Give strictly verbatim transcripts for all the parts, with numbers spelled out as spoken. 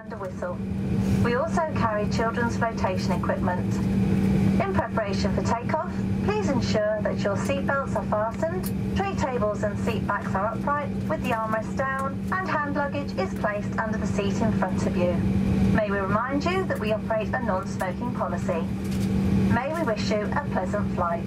and a whistle. We also carry children's flotation equipment. In preparation for takeoff, please ensure that your seat belts are fastened, tray tables and seat backs are upright with the armrest down, and hand luggage is placed under the seat in front of you. May we remind you that we operate a non-smoking policy. May we wish you a pleasant flight.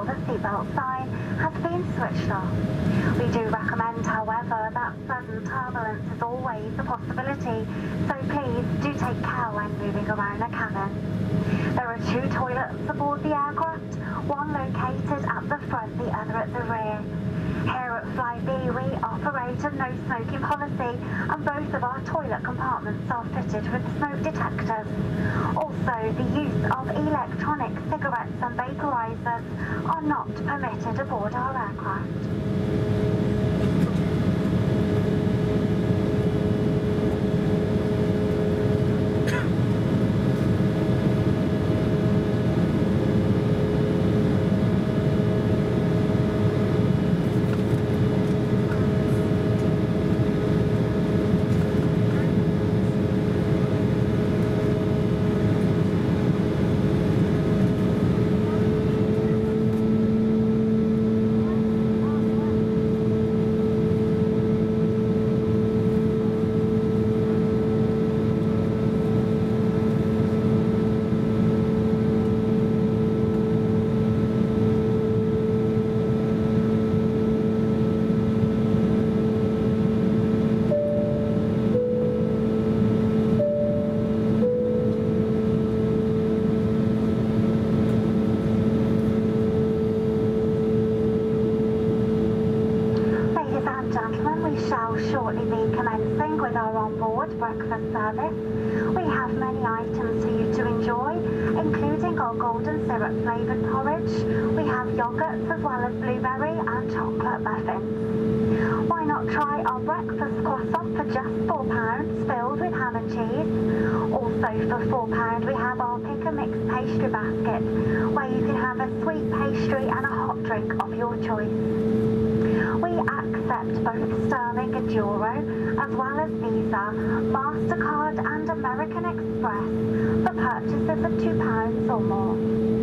the seatbelt sign has been switched off. We do recommend, however, that sudden turbulence is always a possibility, so please do take care when moving around the cabin. There are two toilets aboard the aircraft, one located at the front, the other at the rear. Here at Flybe, we operate a no smoking policy, and both of our toilet compartments are fitted with smoke detectors. Also, the use of electronic cigarettes and vaporizers are not permitted aboard our aircraft. Shortly be commencing with our on-board breakfast service. We have many items for you to enjoy, including our golden syrup flavoured porridge. We have yogurts as well as blueberry and chocolate muffins. Why not try our breakfast croissant for just four pounds, filled with ham and cheese? Also for four pounds we have our pick and mix pastry basket, where you can have a sweet pastry and a hot drink of your choice. We accept both sterling and euro, as well as Visa, MasterCard and American Express for purchases of two pounds or more.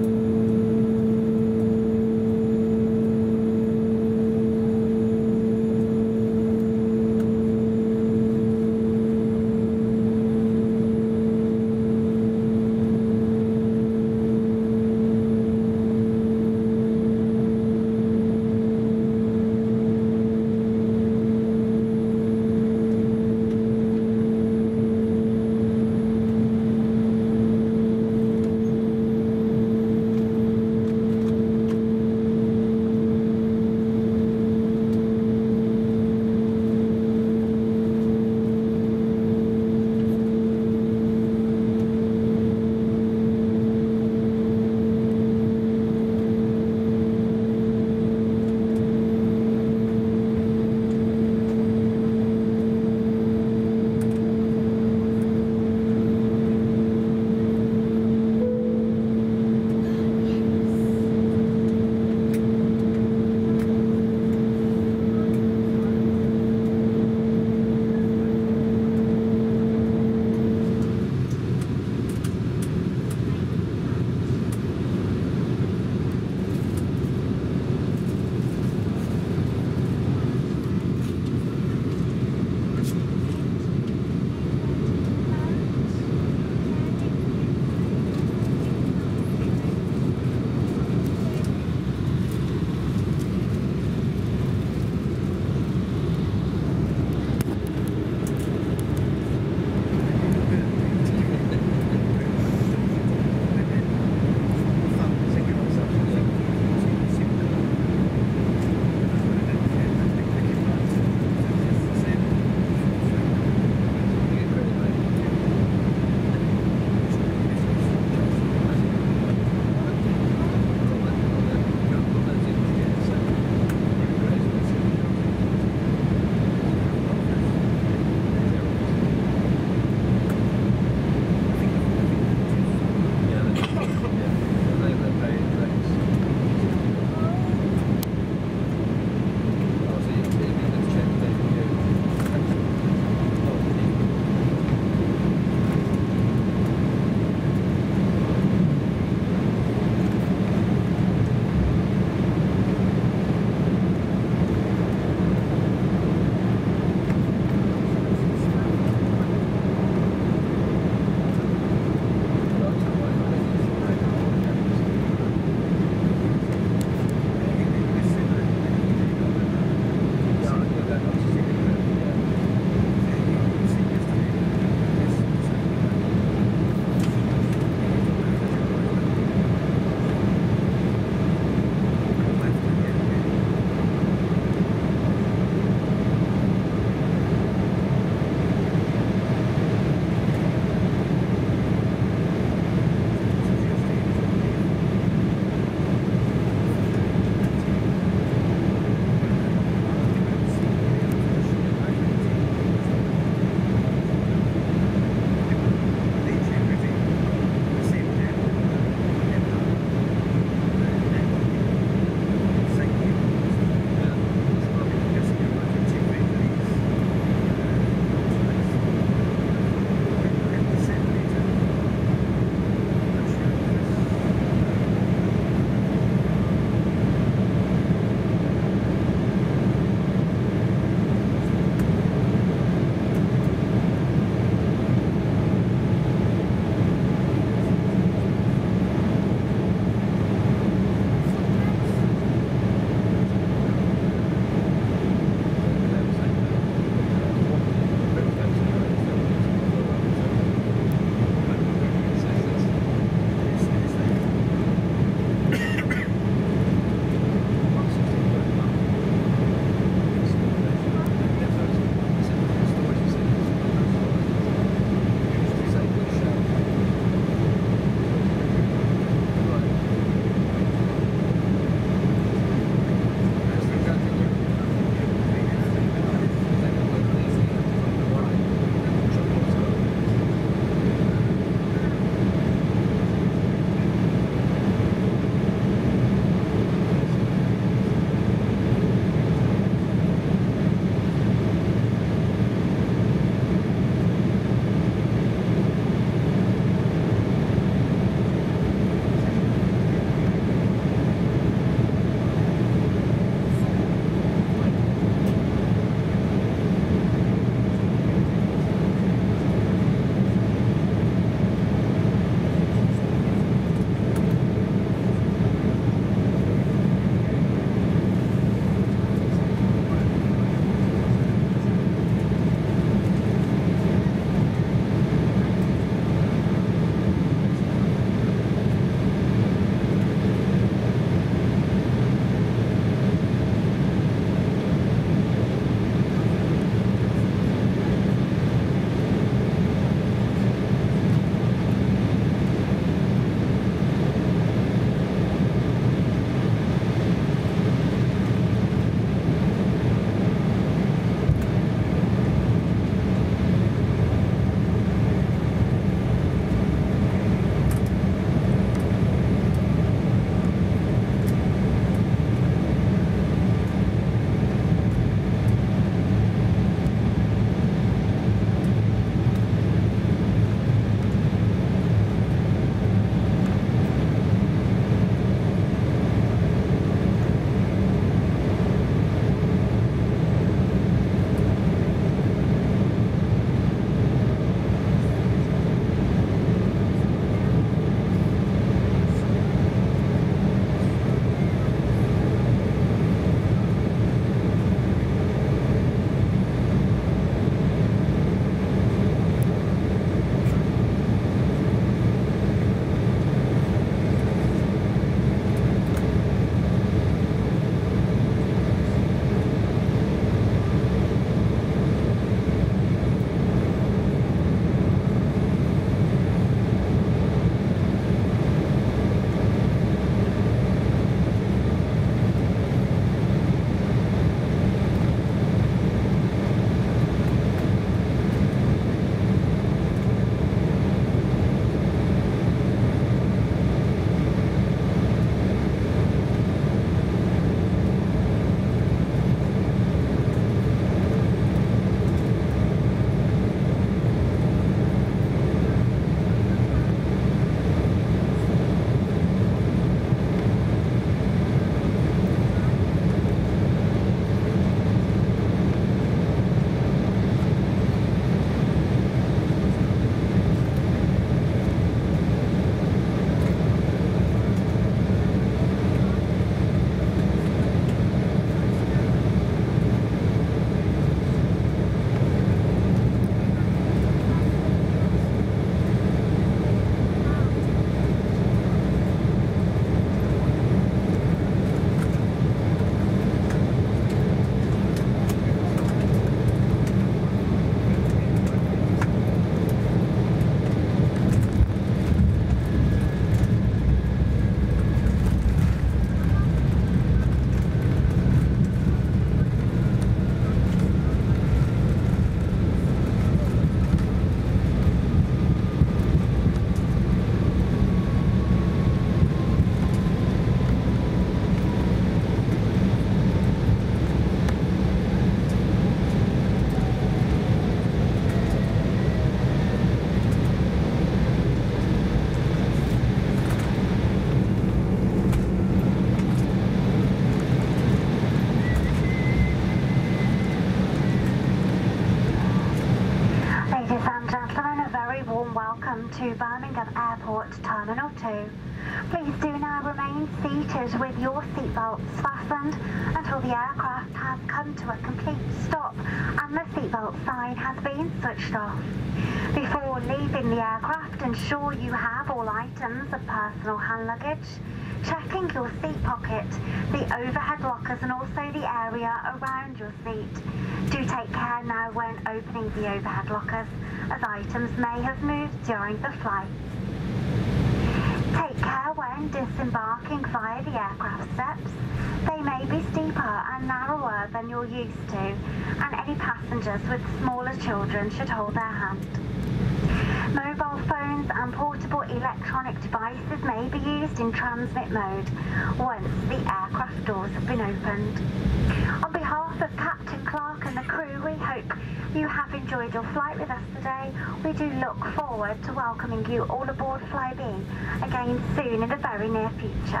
to Birmingham Airport Terminal two. Please do now remain seated with your seatbelts fastened until the aircraft has come to a complete stop and the seatbelt sign has been switched off. Before leaving the aircraft, ensure you have all items of personal hand luggage, checking your seat pocket, the overhead lockers and also the area around your seat. Do take care now when opening the overhead lockers, as items may have moved during the flight. Take care when disembarking via the aircraft steps. They may be steeper and narrower than you're used to, and any passengers with smaller children should hold their hand. Mobile phones and portable electronic devices may be used in transmit mode once the aircraft doors have been opened. On behalf of Captain Clark and the crew, we hope you have enjoyed your flight with us today. We do look forward to welcoming you all aboard Flybe again soon in the very near future.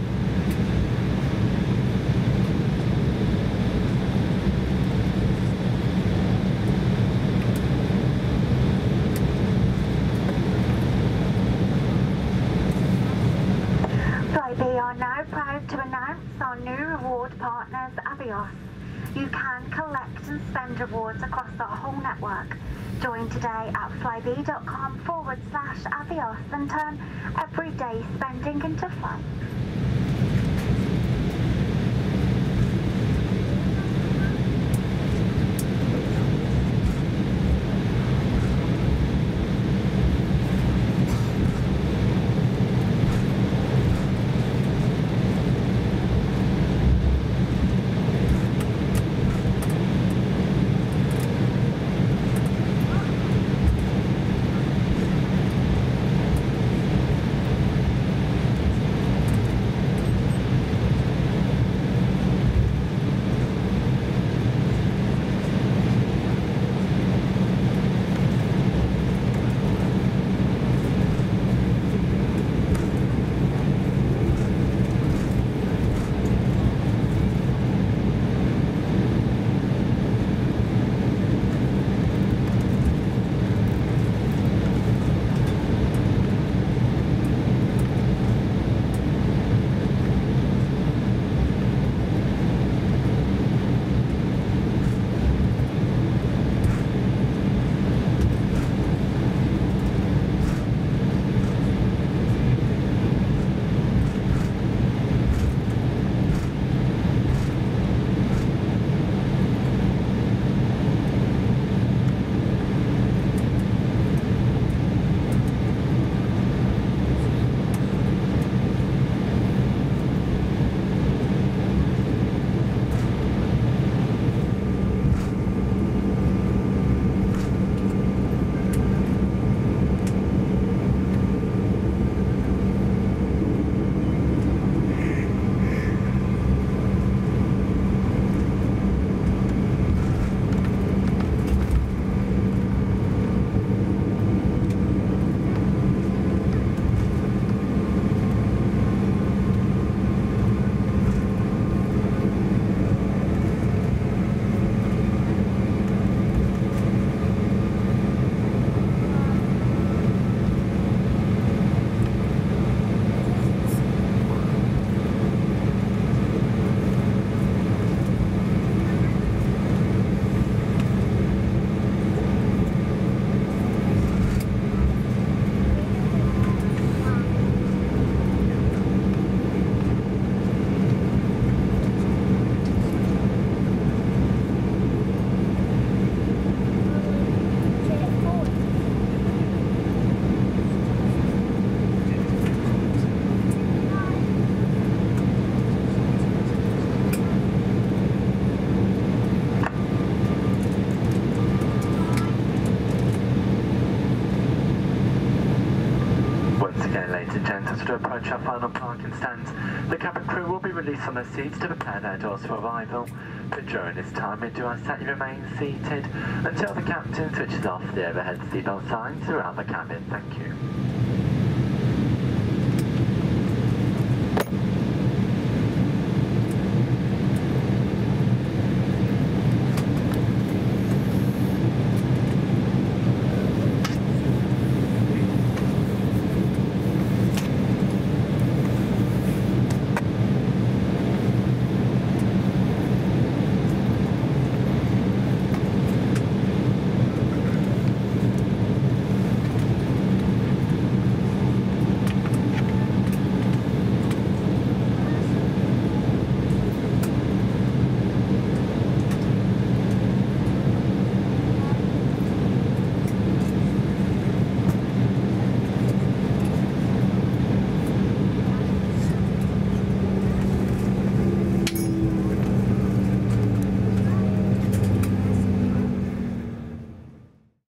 Flybe are now proud to announce our new reward partners, Avios. You can collect and spend rewards across our whole network. Join today at flybe.com forward slash Avios and turn everyday spending into fun. To approach our final parking stands, the cabin crew will be released from their seats to prepare their doors for arrival. But during this time, we do ask that you remain seated until the captain switches off the overhead seatbelt signs throughout the cabin. Thank you.